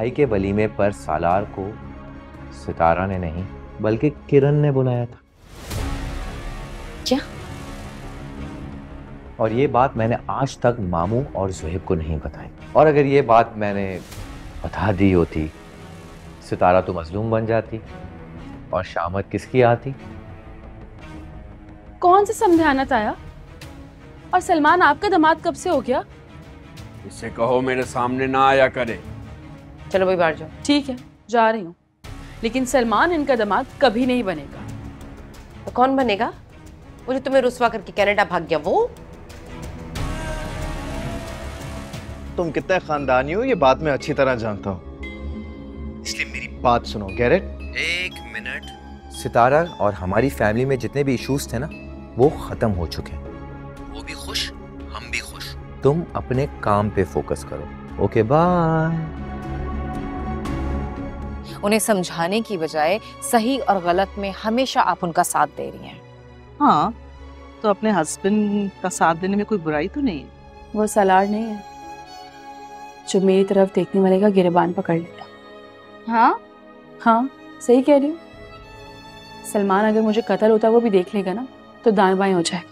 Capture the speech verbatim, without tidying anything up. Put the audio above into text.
भाई के वलीमे पर सालार को सितारा ने नहीं बल्कि किरण ने बुलाया था। क्या? और ये बात मैंने आज तक मामू और ज़ुहैब को नहीं बताई। और अगर ये बात मैंने बता दी होती, सितारा तो मजलूम बन जाती और शामत किसकी आती? कौन सा समझाना आया? और सलमान आपका दामाद कब से हो गया? इसे कहो मेरे सामने ना आया करे। चलो भाई बाहर जाओ। ठीक है, जा रही हूँ, लेकिन सलमान इनका दामाद कभी नहीं बनेगा। तो कौन बनेगा? वो जो तुम्हें रुस्वा करके कनाडा भाग गया वो? तुम कितने खानदानी हो ये बात मैं अच्छी तरह जानता हूँ, इसलिए मेरी बात सुनो। गैरेट, एक मिनट। सितारा और हमारी फैमिली में जितने भी इश्यूज थे ना, वो खत्म हो चुके हैं। वो भी खुश, हम भी खुश। तुम अपने काम पे फोकस करो। Okay bye. उन्हें समझाने की बजाय सही और गलत में हमेशा आप उनका साथ दे रही हैं। हाँ, तो अपने हस्बैंड का साथ देने में कोई बुराई तो नहीं है। वो सलार नहीं है जो मेरी तरफ देखने वाले का गिरबान पकड़ लेगा। हाँ हाँ, सही कह रही हूँ। सलमान अगर मुझे कत्ल होता वो भी देख लेगा ना, तो दाएं बाएं हो जाएगा।